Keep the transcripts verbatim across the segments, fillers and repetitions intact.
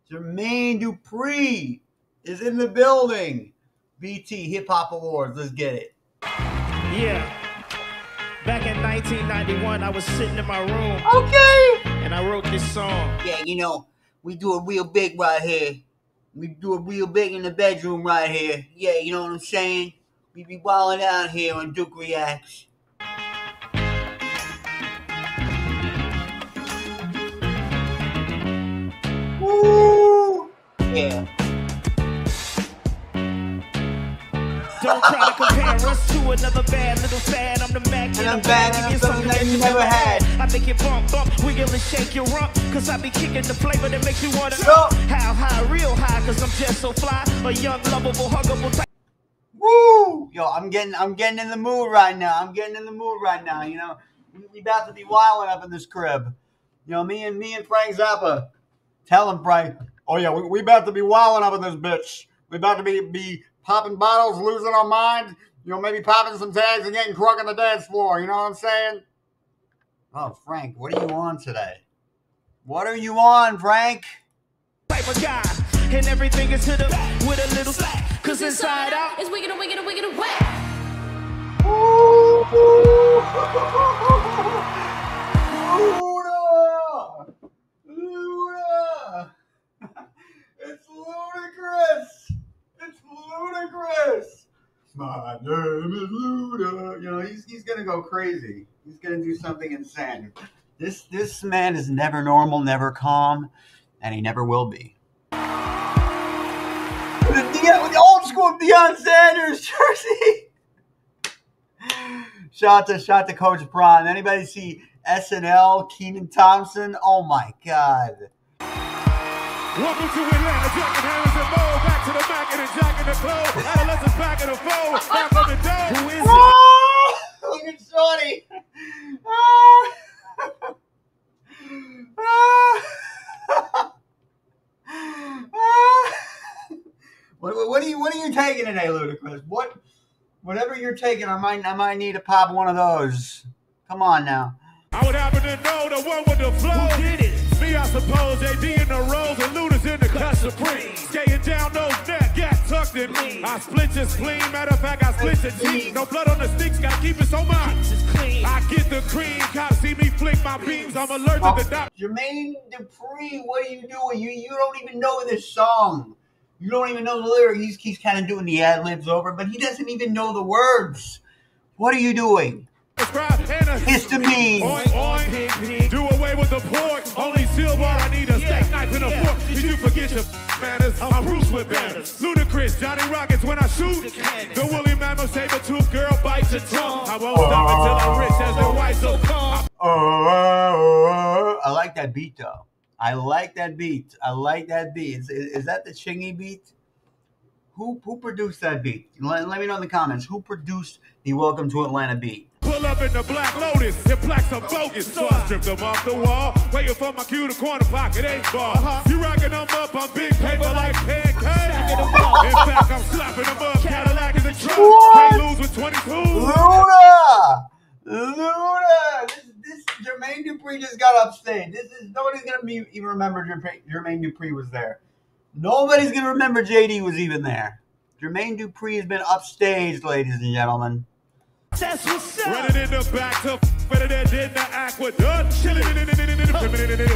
Jermaine Dupri is in the building. B T Hip Hop Awards. Let's get it. Yeah. Back in nineteen ninety-one, I was sitting in my room. Okay. And I wrote this song. Yeah, you know, we do it real big right here. We do it real big in the bedroom right here. Yeah, you know what I'm saying? We be wilding out here on Duke Reacts. Woo! Yeah. Don't try to compare us to another bad little fad. I'm the Mac and I'm back and I'm something that you never had. I make it bump, bump, wiggle and shake your rump. Cause I be kicking the flavor that makes you wanna Jump. How high, real high, cause I'm just so fly. A young, lovable, huggable type. Woo! Yo, I'm getting I'm getting in the mood right now. I'm getting in the mood right now, you know. We, we about to be wilding up in this crib. You know, me and me and Frank Zappa. Tell him, Frank. Oh yeah, we, we about to be wilding up in this bitch. We about to be be popping bottles, losing our minds, you know, maybe popping some tags and getting crunk on the dance floor. You know what I'm saying? Oh, Frank, what are you on today? What are you on, Frank? Type of guy, and everything is to the with a little slack. Cause inside out is wicked and wicked and wicked and wet. Luda! Luda! It's Ludacris! It's Ludacris! My name is Luda. You know, he's he's gonna go crazy. He's gonna do something insane. This this man is never normal, never calm, and he never will be. With the, with the old school Deion Sanders jersey. Shout to shout to Coach Braun. Anybody see S N L? Kenan Thompson? Oh my God. Welcome to Atlanta, Jack and Harrison Bowl. Back to the back of the Jack and the clothes. Adolescents back in the fold. Back on the dome. Who is it? Oh, look at Shorty. Oh. what, what are you what are you taking today, Ludacris? What whatever you're taking, I might I might need to pop one of those. Come on now. I would happen to know the one with the flow. Who did it? Me, I suppose. A D in the rose and Luda's in the cut supreme. Skating down those neck, gas tucked in me. I split your spleen. Matter of fact, I split your teeth. No blood on the sticks, gotta keep it so much. I get the cream. Cops see me flick my beams. I'm allergic oh, to the doc. Jermaine Dupri, what are you doing? You you don't even know this song. You don't even know the lyrics. He's, he's kind of doing the ad-libs over, but he doesn't even know the words. What are you doing? Histamine. Oink, oink. Do away with the pork. Only silver. I need a steak knife and a fork. Did you forget your manners? I'm Bruce with banners. Ludacris, Johnny Rockets when I shoot. The woolly mammoth saber tooth girl bites your tongue. I won't stop until I'm rich as the white so calm. Uh, I like that beat though. I like that beat. I like that beat. Is, is that the Chingy beat? Who who produced that beat? Let, let me know in the comments. Who produced the Welcome to Atlanta beat? Pull up in the Black Lotus, your plaques are bogus. So I stripped them off the wall, waiting for my cue to corner pocket eight ball. Uh-huh. You rocking them up on big paper like pancakes. In fact, I'm slapping them up. Cadillac is a truck. Can't lose with twenty-two. Luda! Luda! This, this Jermaine Dupri just got upstage. This is nobody's gonna be, even remember Jermaine Dupri was there. Nobody's gonna remember J D was even there. Jermaine Dupri has been upstaged, ladies and gentlemen. That's what's up. Running in the back to better than in the aqueduct. Chilling in the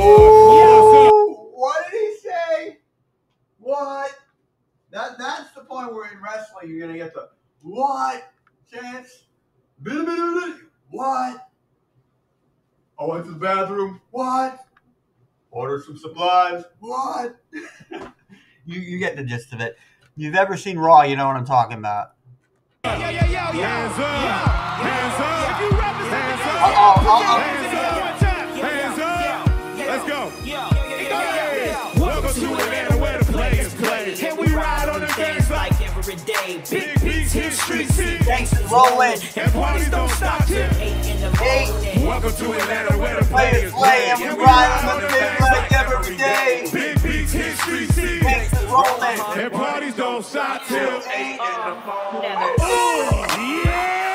whoa. What did he say? What? That that's the point where in wrestling you're gonna get the what chance. What? I went to the bathroom. What? Order some supplies. What? you you get the gist of it. If you've ever seen Raw, you know what I'm talking about. Yeah, yeah, yeah, yeah, hands up, hands up, if you represent hands the up, uh-oh, uh-oh. hands up, let's go. Welcome to Atlanta where the players play. Can we ride on the dance like every day? Big beats hit street scene. Gangsters rolling. And parties don't stop till eight in the morning. Welcome to Atlanta where the Players players play and we ride on the dance like every day. Big beats hit street scene. Gangsters rolling. And parties don't stop till eight in the morning. Oh, yeah!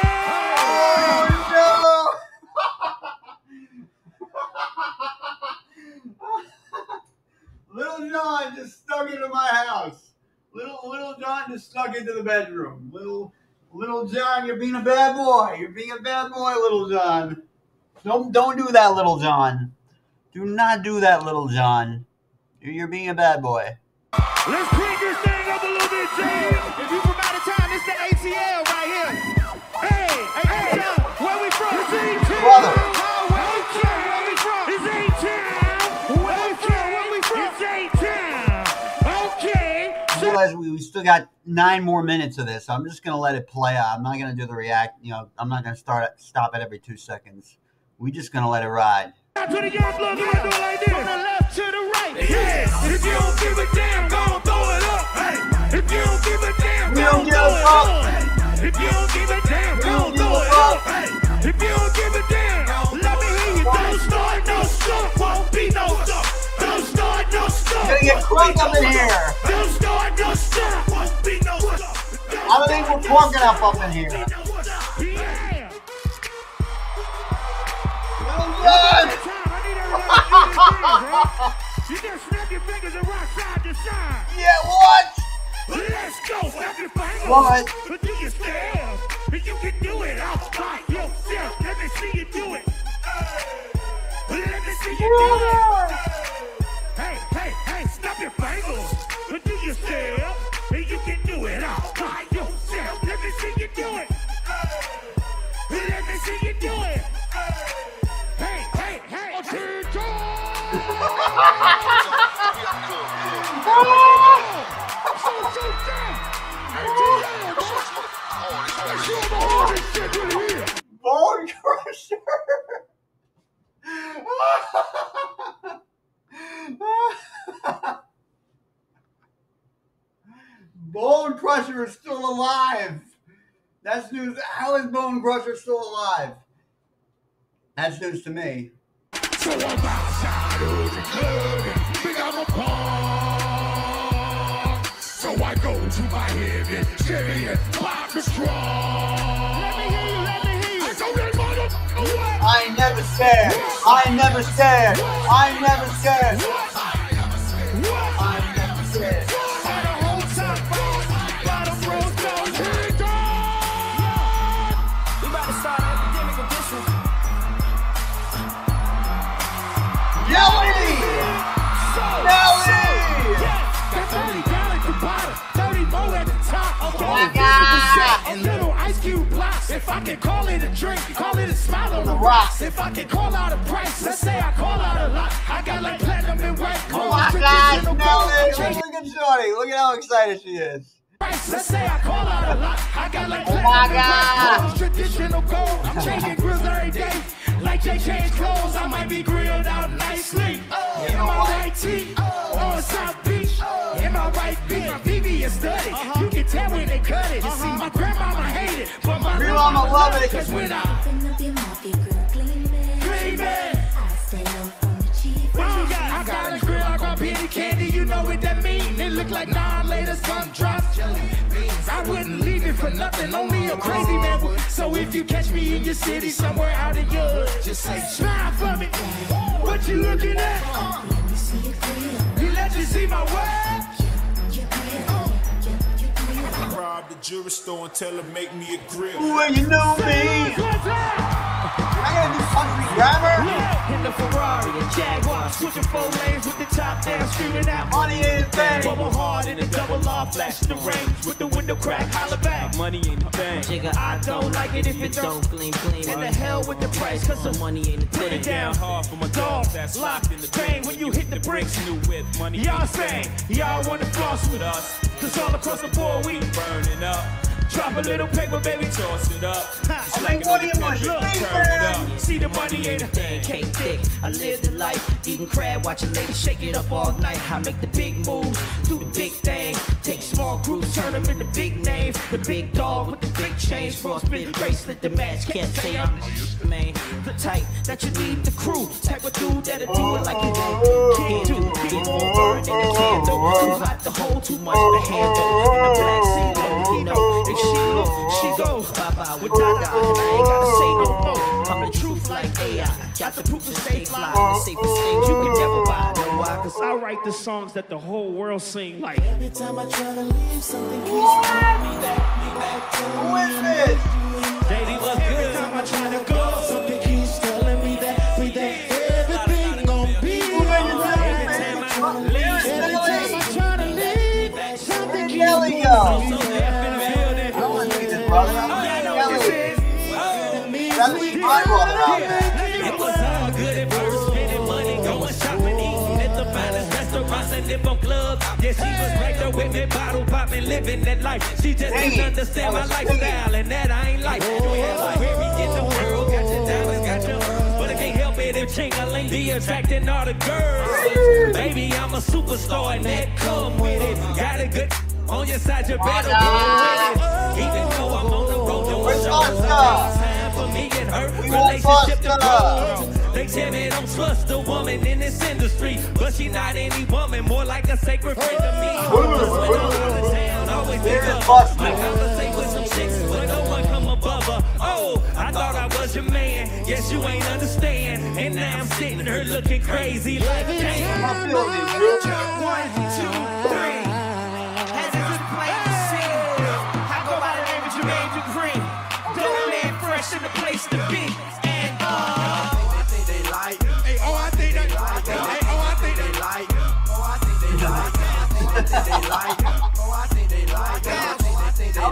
Oh, no! Little Little John just snuck into my house. Little Little John just snuck into the bedroom. Little Little John, you're being a bad boy. You're being a bad boy, Little John. Don't don't do that, Little John. Do not do that, Little John. You're being a bad boy. Let's pick this thing up a little bit, James. If you from out of town, it's the A T L right here. Hey, hey, hey, where we from? It's A-Town. Brother. Where we from? Where we from? It's A-Town. Where we from? Where we from? It's A-Town. Okay. I realize we, we still got nine more minutes of this. So I'm just gonna let it play out. I'm not gonna do the react. You know, I'm not gonna start stop it every two seconds. We're just gonna let it ride. To the young blood, we gonna do it like this. From the left to the right. Yeah. If you don't give a damn, go throw it up. Hey. If you don't give a damn, We go don't give throw a it fuck. up. Hey. If you don't give a damn, We go don't give throw a it fuck. up. Hey. If you don't give a damn, let me hear you. Don't start no stuff, won't be no stuff. Don't start no stuff. Gonna get crunk up in here. Don't start no stuff, won't be no stuff. I don't think we're crunk enough up in here. Yeah. Little John. You just snap your fingers and rock side to side. Yeah, what? Let's go. Snap your fingers. What? Do your step. You can do it all by yourself. Let me see you do it. Let me see you do it. Hey, hey, hey, snap your fingers. Do your step. You can do it all by yourself. Let me see you do it. Let me see you do it. Hey, hey, hey. Bone Crusher. Bone Crusher is still alive. That's news. How is Bone Crusher still alive? That's news to me. So I'm outside of the club and think I'm a punk. So I go to my head and Chevy and pop the trunk. Let me hear you, let me hear you. I told that mother, what? I ain't never scared. I ain't never scared. I ain't never scared. What? I ain't never scared. By the whole top road, bottom road, goes here, We about to start an epidemic with this one. Nelly! Nelly! That's only down at the bottom, thirty more at the top. Okay, Oh my God. a little ice cube blocks. If I can call it a drink, call it a smile on the The rocks. rocks. If I can call out a price, let's say I call out a lot. I got like platinum and white. Oh my gosh, Nelly! Look at Shorty. Look at how excited she is. Let's say I call out a lot. I got like Oh my platinum and God. white. Traditional gold. I'm changing grills every day. Like Jay change clothes, I might be grilled out nicely. Oh, in my white tee, oh, on South Beach, oh, in my white beat, my V V is studded. Uh-huh. You can tell when they cut it. Uh-huh. See, my grandmama hate it, but my Real mama love it. Cause when I clean it, what you got? I got a grill, I got penny candy, you know what that mean. It look like nine later, sun drops, jelly beans. I wouldn't leave it for nothing, only a crazy man would. So if you catch me in your city, somewhere out of your hood, just say, smile for me. What you looking at? You let you see my work? I rob the jewelry store and tell her make me a grill. Well, you know me. What's up? I gotta do country grammar. In the Ferrari, a Jaguar, switching four lanes with the top down, screaming out Money ain't a thing. Bubble hard in the double R, flashing the range with the window crack, holla back. Money ain't a thing. Jigga, I don't like it if it don't. gleam, gleam. And the hell with the price, cause the money ain't a put it thing. down hard for my dogs that's locked in the bang. When you hit the bricks, new with money. Y'all saying, y'all wanna floss with us. Cause all across the board we burning up. Drop a little paper, baby, toss it up. It's like what do you another want? pimp, Look, turn it up. See the money ain't a thing. Cake thick, I live the life, eating crab, watching ladies shake it up all night. I make the big moves, do the big thing, take small groups, turn them into big names. The big dog with the big chains, frostbitten bracelet, the match can't say I'm the man. The type that you need the crew, type of dude that'll do it like you can't do. Get more burn in the candle, too hot to hold, too much to handle. In the black sea, you know, if she look, she goes bye bye with Dada, and I ain't gotta say no more. I'm the truth like A I got the proof to stay fly. The safest things you can never buy. Know why? Cause I write the songs that the whole world sing like. Every time I try to leave, something keeps pulling me back, me back to Who is this? Baby, what's Every good? time I try to go, something keeps telling me that, me that everything gon' be alright. Every time I try to leave, something keeps Nelly pulling go. me I back. don't want to see this, brother. I'm going to Nelly. That's my brother out there. It was all good at first, spending money, going shopping, eating at the finest restaurants and live on clubs. Yeah, she was right there with me, bottle popping, living that life. She just didn't understand my lifestyle, and that I ain't like. Where we in the world, got your diamonds, got your, but I can't help it if Chingy be attracting all the girls. Baby, I'm a superstar, and that come with it. Got a good on your side, you better get with it. Even though I'm on the road, don't show time for me and her relationship to grow. They tell me don't trust a woman in this industry, but she not any woman, more like a sacred friend to me. Just when I'm out of town, always pick up. I conversate with some chicks, but no one come above her. Oh, I thought I was your man. Yes, you ain't understand. And now I'm sitting here looking crazy like damn. I feel this, dude. one, two, three. Has it been played the scene? I go by the name of Jermaine Dupri. Dope man fresh in the place to be. And uh Hey, oh, I think they like it. Hey, oh, I think they like it. Oh, I think they like it. Oh, I think they like it. Oh, I think they like it.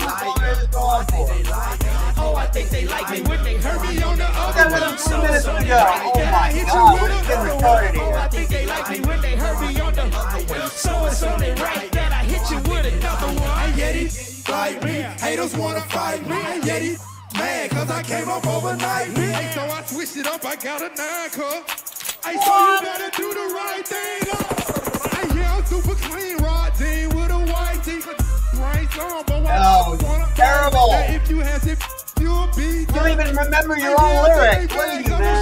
oh, I think they like me when they heard me on the That other was one. a few minutes ago. Oh my God, we're getting retarded Oh, I here. think they like me when they heard me on the so it's only right that I hit you with another one. Yeti like me, haters wanna fight me. Yeti mad cause I came up overnight. Hey, so I switched it up, I got a nine cup. Hey, so you better do the right thing. Hey, yeah, I'm super clean, Rod Dean with a white tee. Right on, but why Oh, terrible. Hey, if you has it, you'll be. You don't even remember your own lyrics. What are you, man?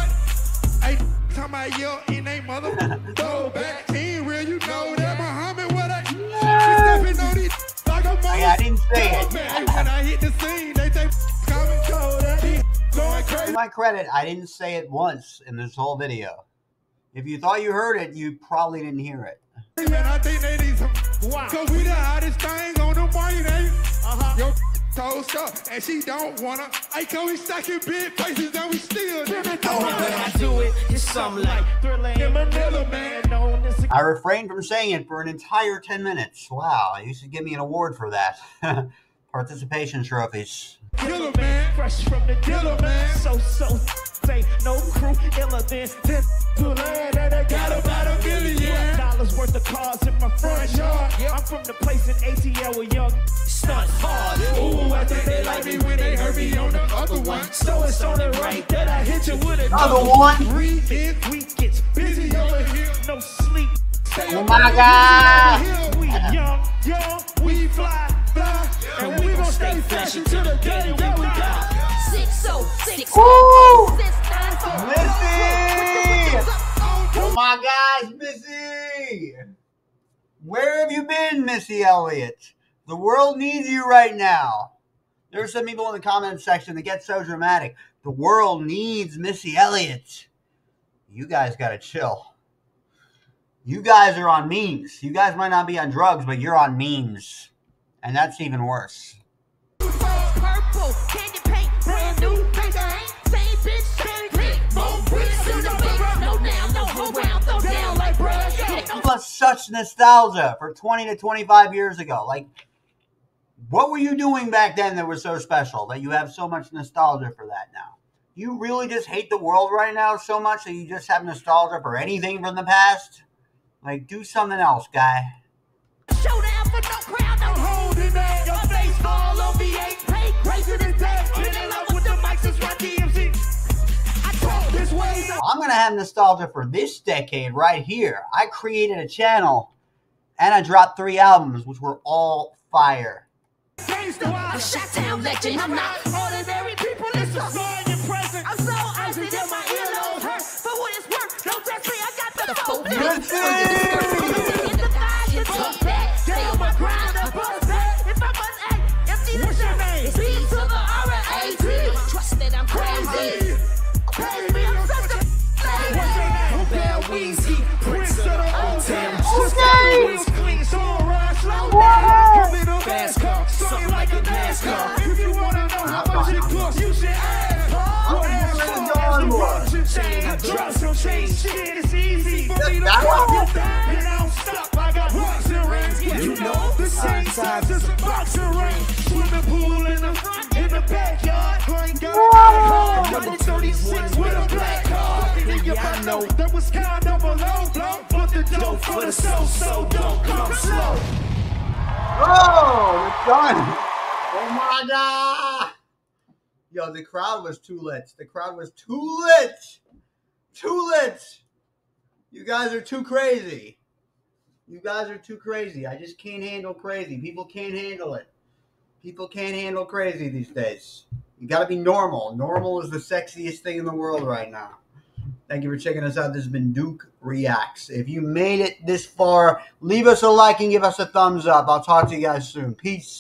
Hey, talking about yo in they mother throw back. He ain't real, you know that Muhammad what I. She stepping on these like a mother. Hey, I didn't say it. Hey, when I hit the scene, they say coming cold. He going To crazy. my credit, I didn't say it once in this whole video. If you thought you heard it, you probably didn't hear it. And I think they need some. Wow. Cause we the hottest thing on the market, ain't uh-huh. Yo, toast up, and she don't wanna. I call we stacking big faces, and we still never When I do it, it's something like Thriller in Manila, man. Known as a I refrained from saying it for an entire ten minutes. Wow, you should give me an award for that. Participation trophies. killer man. fresh from the dealer, man. So, so, say no crew iller than this. To land that I got about a million. Dollars worth of cars in my front yard. I'm from the place in A T L where young stunts hard. Ooh, I think they like me when they heard me on the other one. So it's only right that I hit you with Another another one. Three is week gets busy busy, over here. no sleep. Stay Oh up my over God. here. We young, young, we fly, Fly, and we gon' stay fresh until the day that we die. Six oh six Woo! six nine four. Missy! Oh my gosh, Missy! Where have you been, Missy Elliott? The world needs you right now. There's some people in the comment section that get so dramatic. The world needs Missy Elliott. You guys gotta chill. You guys are on memes. You guys might not be on drugs, but you're on memes. And that's even worse. Purple candy paint, brand new paint. Same bitch, same click. More bricks in the big. No down, no hold round, throw down like bruh. It was such nostalgia for twenty to twenty-five years ago. Like, what were you doing back then that was so special that you have so much nostalgia for that now? You really just hate the world right now so much that you just have nostalgia for anything from the past? Like, do something else, guy. Showdown for no crowd, no holding that. Your face all on V eight, paint, racing the day. Been in love with the mics since Run D M C. I talk this way. I'm going to have nostalgia for this decade right here. I created a channel and I dropped three albums, which were all fire. A shot-town legend, I'm not ordinary people. It's a song in present. I'm so icy till my earlobes hurt. For what it's worth, don't touch me, I got the full Missy! in the thighs, you talk back. Stay on my grind, I buzz back. If I must act, empty the shame. It's B to the R A T. Trust that I'm crazy. Pay me, I'm don't change shit. It's easy for me to fuck you down. And I don't stop. I got rocks and rings. Yeah, you know the same size as a boxing ring. Swimming pool in the front, in the backyard. I ain't got a number thirty-six with a black card. Yeah, I know that was kind of a low blow, but the dope for the so-so don't come slow. Oh, it's done. Oh my God. Yo, the crowd was too lit. The crowd was too lit. Too lit. You guys are too crazy. You guys are too crazy. I just can't handle crazy. People can't handle it. People can't handle crazy these days. You got to be normal. Normal is the sexiest thing in the world right now. Thank you for checking us out. This has been Duke Reacts. If you made it this far, leave us a like and give us a thumbs up. I'll talk to you guys soon. Peace.